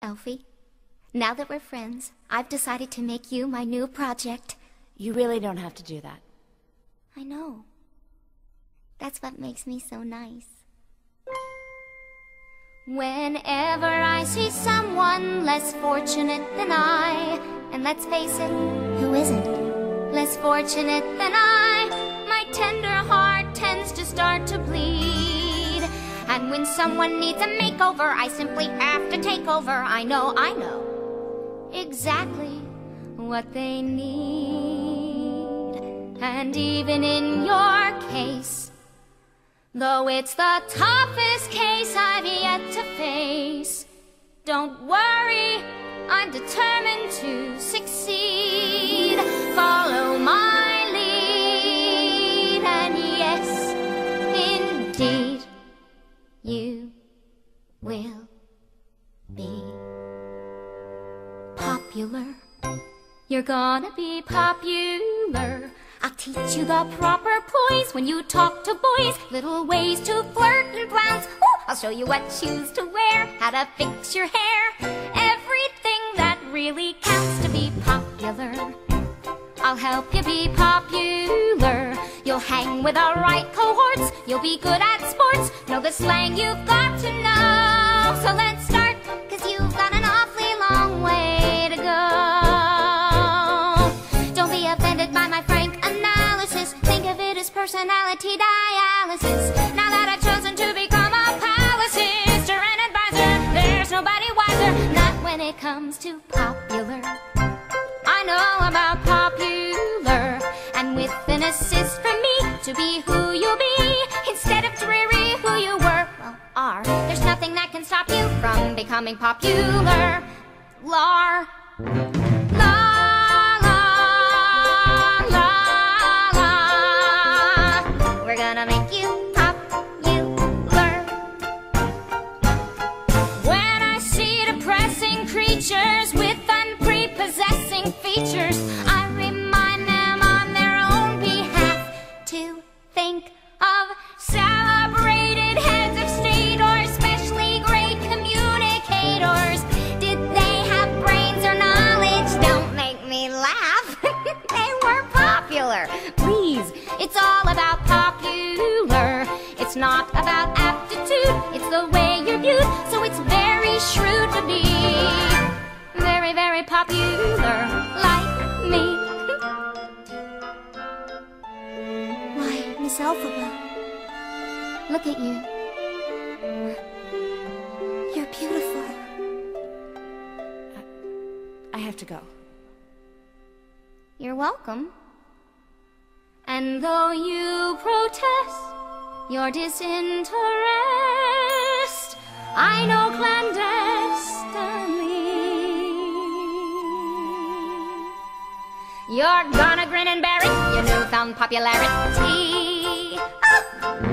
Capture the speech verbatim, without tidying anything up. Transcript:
Elfie, now that we're friends, I've decided to make you my new project. You really don't have to do that. I know. That's what makes me so nice. Whenever I see someone less fortunate than I, and let's face it, who isn't less fortunate than I, my tender heart tends to start to bleed. And when someone needs a makeover, I simply have to take over. I know, I know exactly what they need. And even in your case, though it's the toughest case I've yet to face, don't worry, I'm determined to succeed. Follow my lead, and yes, indeed, you will be popular. You're gonna be popular. I'll teach you the proper poise when you talk to boys, little ways to flirt and glance. Ooh, I'll show you what shoes to wear, how to fix your hair, everything that really counts to be popular. I'll help you be popular. You'll hang with the right cohorts, you'll be good at sports, know the slang you've got to know. So let's start, cause you've got an awfully long way to go. Don't be offended by my frank analysis, think of it as personality dialysis. Now that I've chosen to become a palace sister and advisor, there's nobody wiser, not when it comes to popular. I know about popular, and with an assist from me to be who you'll be, instead of dreary who you were, well, are. There's nothing that can stop you from becoming popular. Lar. La, la, la, la. We're gonna make you popular. When I see depressing creatures with unprepossessing features, I remind them on their own behalf to think of celebrated heads of state or especially great communicators. Did they have brains or knowledge? Don't make me laugh. They were popular. Please, it's all about popular. It's not about aptitude, it's the way you're viewed. So it's very shrewd to be very, very popular, like me. Why, Miss Elphaba, look at you. You're beautiful. I have to go. You're welcome. And though you protest your disinterest, I know clandestinely you're gonna grin and bear it, your newfound popularity. Ah!